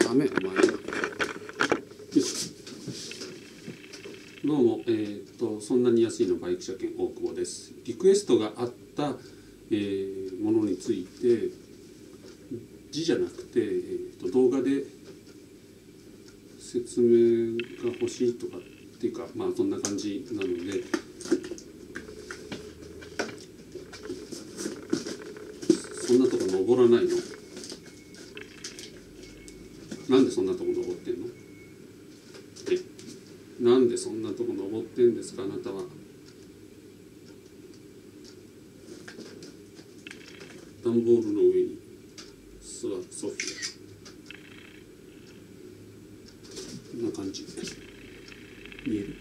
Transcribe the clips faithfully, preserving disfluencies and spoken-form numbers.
ダメお前は。よいしょ。どうも、えー、っとそんなに安いのバイク車検大久保です。リクエストがあった、えー、ものについて字じゃなくて、えー、っと動画で説明が欲しいとかっていうか、まあそんな感じなので、そんなとこ登らないの？なんでそんなとこ登ってんの？え、なんでそんなとこ登ってんですか、あなたは。段ボールの上に座るソフィア。こんな感じ。見える？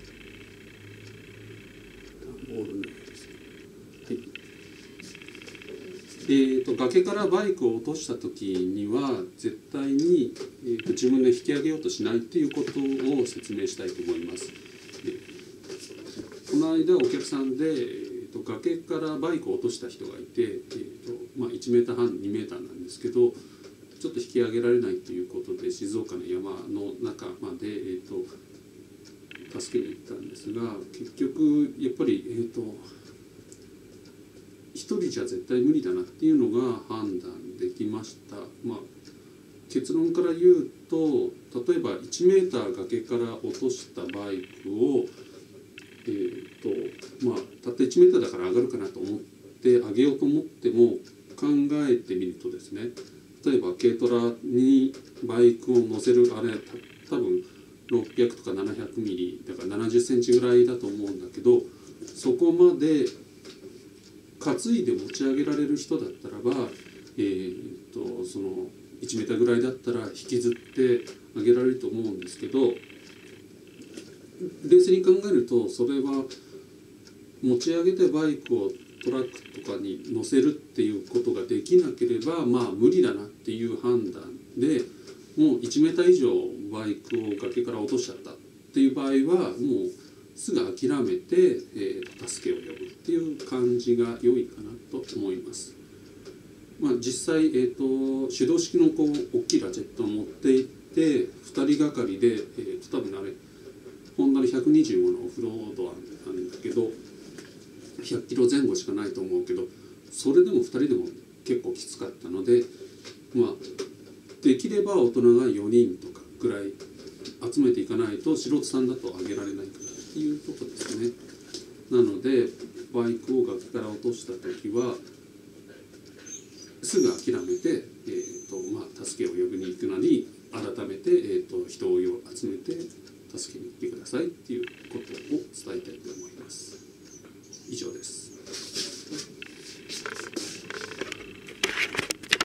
段ボールの上です。はい。えー、と崖からバイクを落とした時には絶対に、えー、と自分で引き上げようとしないということを説明したいと思います。でこの間お客さんで、えー、と崖からバイクを落とした人がいて、えーとまあ、いちメーターはんにメーターなんですけど、ちょっと引き上げられないということで静岡の山の中まで、えー、と助けに行ったんですが、結局やっぱりえっ、ー、と一人じゃ絶対無理だなっていうのが判断できました。まあ、結論から言うと、例えばいちメーター崖から落としたバイクを、えーとまあ、たったいちメーターだから上がるかなと思って上げようと思っても、考えてみるとですね、例えば軽トラにバイクを乗せるあれた多分ろっぴゃくとかななひゃくミリだからななじゅっセンチぐらいだと思うんだけど、そこまで担いで持ち上げられる人だったらば、えー、とそのいちメーターぐらいだったら引きずってあげられると思うんですけど、冷静に考えるとそれは持ち上げてバイクをトラックとかに乗せるっていうことができなければ、まあ無理だなっていう判断で、もういちメーター以上バイクを崖から落としちゃったっていう場合はもうすぐ諦めて、えー、助けを呼ぶっていう感じが良いかなと思います。まあ、実際、えー、と手動式のこう大きいラチェットを持っていってふたりがかりで、えー、と多分あれホンダのひゃくにじゅうごのオフロードなんだけどひゃっキロぜん後しかないと思うけど、それでもふたりでも結構きつかったので、まあ、できれば大人がよにんとかぐらい集めていかないと素人さんだと上げられないかなっていうことですね。なのでバイクを崖から落とした時はすぐ諦めて、えーとまあ、助けを呼びに行くなり改めて、えーと人を集めて助けに行ってくださいっていうことを伝えたいと思います。以上です。